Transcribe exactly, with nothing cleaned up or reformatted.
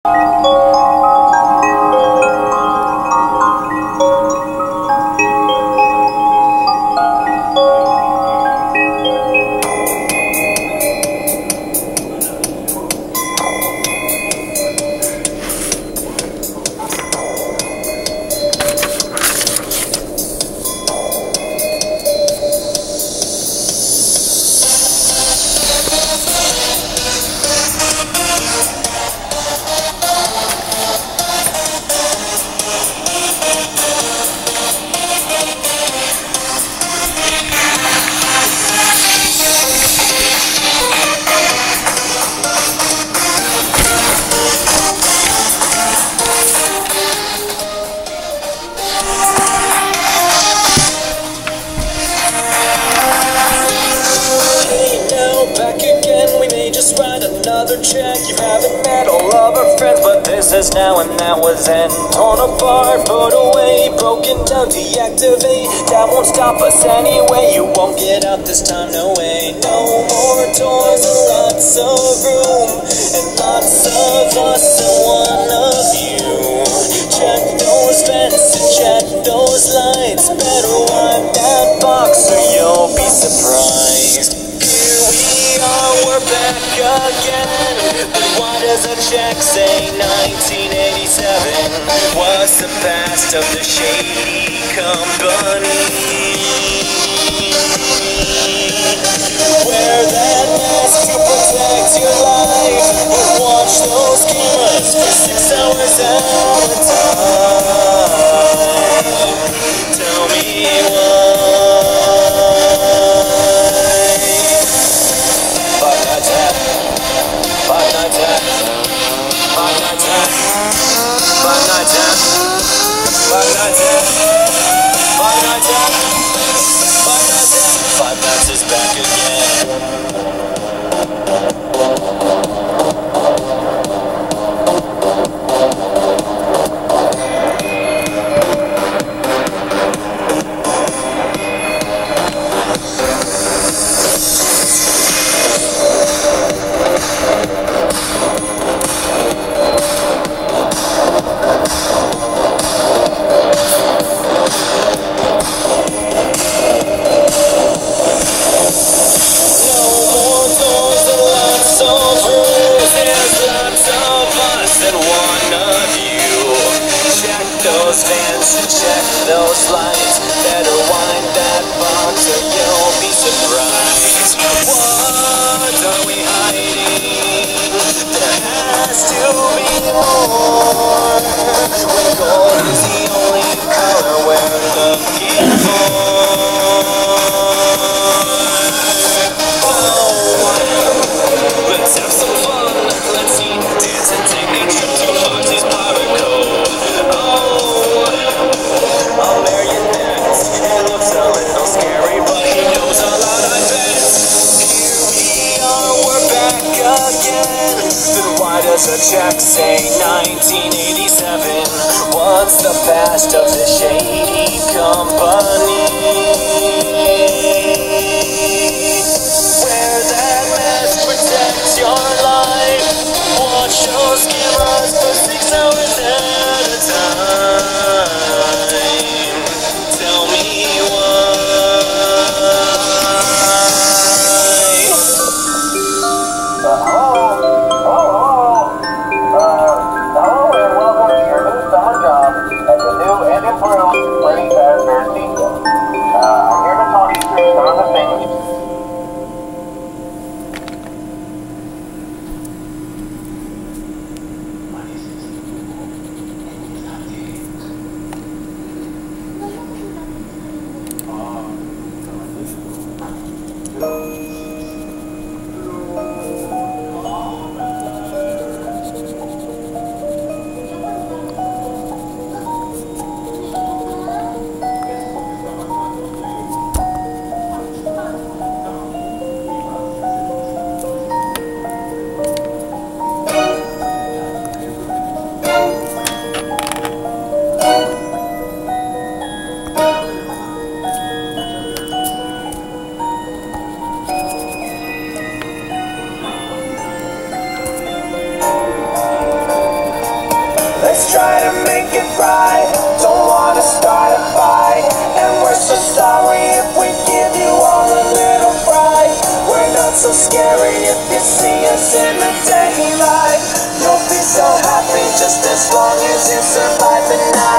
Check, you haven't met all of our friends, but this is now and that was then. Torn apart, put away, broken down, deactivate. That won't stop us anyway. You won't get out this time, no way. No more toys and lots of room, and lots of us and one of you. Check those vents and check those lights. Better wipe that box or you'll be surprised. Here we are, we're back again. But why does a check say nineteen eighty-seven? What's the past of the shady company? Wear that mask to protect your life, but watch those cameras for six hours at a time. Tell me why. Five nights at Five nights at Five nights at Five nights at Five nights at Five nights at Five nights at Five Nights is back again. Those lights, better wind that box or you'll be surprised. What are we hiding? There has to be more. When gold is the only color we're looking for. Oh, let's have some fun. Let's see, dance and take a trip to Foxy's Pirate Cove. Oh, a marionette, it looks a little scary, but he knows a lot, I bet. Here we are, we're back again. Then why does a check say nineteen eighty-seven? What's the past of the shady company? Wear that mask, protect your life. Watch those cameras for six hours at a time. Tell me why. Uh, hello? Oh, hello. Uh, hello and welcome to your new summer job at the new and improved Freddy Fazbear Chica. Uh, I'm here to talk you through some of the things. let's try to make it right. Don't wanna start a fight, and we're so sorry if we give you all a little fright. We're not so scary if you see us in the daylight. You'll be so happy just as long as you survive the night.